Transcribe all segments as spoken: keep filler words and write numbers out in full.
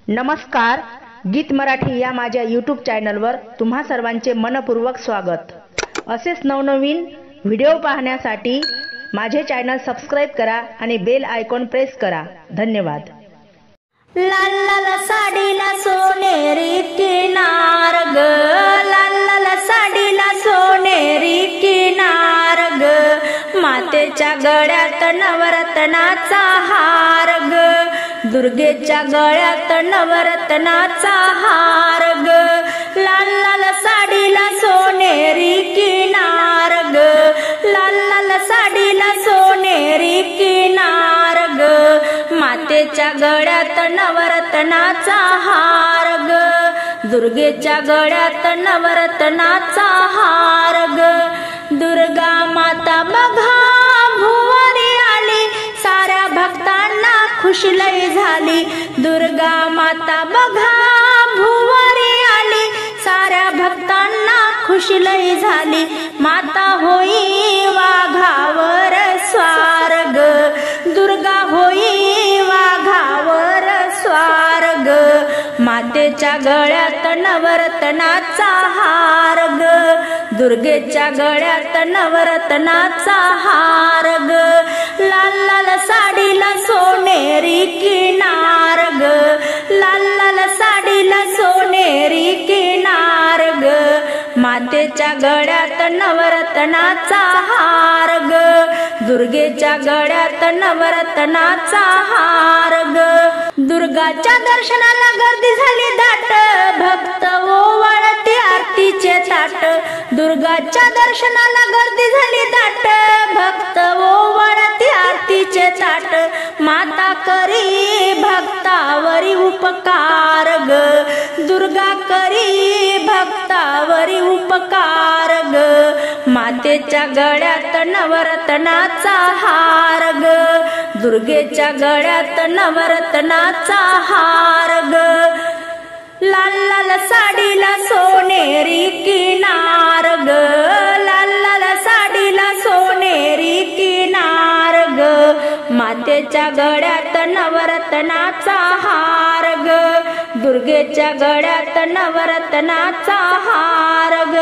नमस्कार, गीत मराठी या माझ्या यूट्यूब चॅनलवर तुम्हा सर्वांचे मनपूर्वक स्वागत। असेच नवनवीन व्हिडिओ पाहण्यासाठी माझे चॅनल सबस्क्राइब करा आणि बेल आयकॉन प्रेस करा। धन्यवाद। लाल लाल साडीला सोनेरी किनार ग, लाल लाल साडीला सोनेरी किनार ग, मातेच्या गळ्यात नवरत्नाचा हार ग, दुर्गेच्या गळ्यात नवरत्नाचा हार ग, लाल लाल साडीला सोनेरी किनार ग, लाल लाल साडीला सोनेरी किनार ग, मातेच्या गळ्यात नवरत्नाचा हार ग, दुर्गेच्या गळ्यात नवरत्नाचा हार ग, दुर्गा माता बघा भुवरी आली, साऱ्या भक्तांना खुशलई झाली, दुर्गा माता बघा भुवरी आली, साऱ्या भक्तांना खुशलई झाली, माता होई वाघावर स्वार ग, दुर्गा होई वाघावर स्वार ग, मातेच्या गळ्यात नवरत्नाचा हार ग, दुर्गेच्या गळ्यात नवरत्नाचा हार ग, लाल लाल साडीला सोनेरी किनार ग, लाल लाल साडीला सोनेरी किनार ग, मातेच्या गळ्यात नवरत्नाचा हार ग, दुर्गेच्या गळ्यात नवरत्नाचा हार ग, दुर्गाच्या दर्शनाला गर्दी झाली दाट, भक्त ओवाळते आरतीचे ताट, दुर्गाच्या दर्शनाला गर्दी झाली दाट, भक्त ओवाळते आरतीचे ताट, माता करी भक्तावरी उपकार ग, दुर्गा करी भक्तावरी उपकार ग, मातेच्या गळ्यात नवरत्नाचा हार ग, दुर्गेच्या गळ्यात नवरत्नाचा हार ग, लाल लाल साडीला सोनेरी किनार ग, लाल लाल साडीला सोनेरी किनार ग, मातेच्या गळ्यात नवरत्नाचा हार ग, दुर्गेच्या गळ्यात नवरत्नाचा हार ग,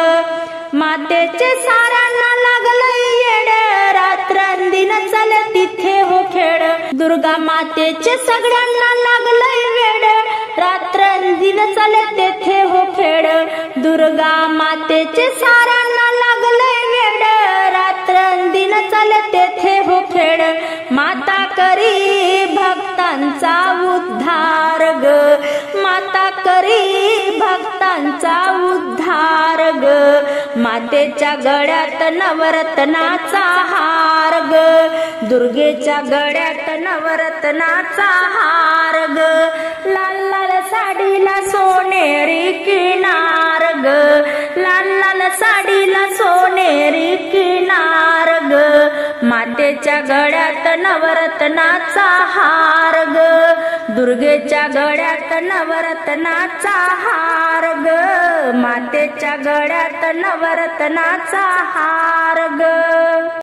मातेचे साऱ्यांना लागलंय येड, रात्रंदिन चाले तिथे हो खेळ, दुर्गा मातेचे सगळ्यांना लागलंय वेड, रात्रंदिन चाले तेथे हो खेळ, दुर्गा मातेचे साऱ्यांना लागलंय वेड, रात्रंदिन चाले तेथे हो खेळ, माता करी भक्तांचा उद्धार ग, माता करी भक्तांचा उद्धार ग, मातेच्या गळ्यात नवरत्नाचा हार ग, दुर्गेच्या गळ्यात नवरत्नाचा हार ग, लाल लाल साडीला सोनेरी किनार ग, लाल लाल साडीला सोनेरी किनार ग, मातेच्या गळ्यात नवरत्नाचा हार ग, दुर्गेच्या गळ्यात नवरत्नाचा हार ग, मातेच्या गळ्यात नवरत्नाचा हार ग।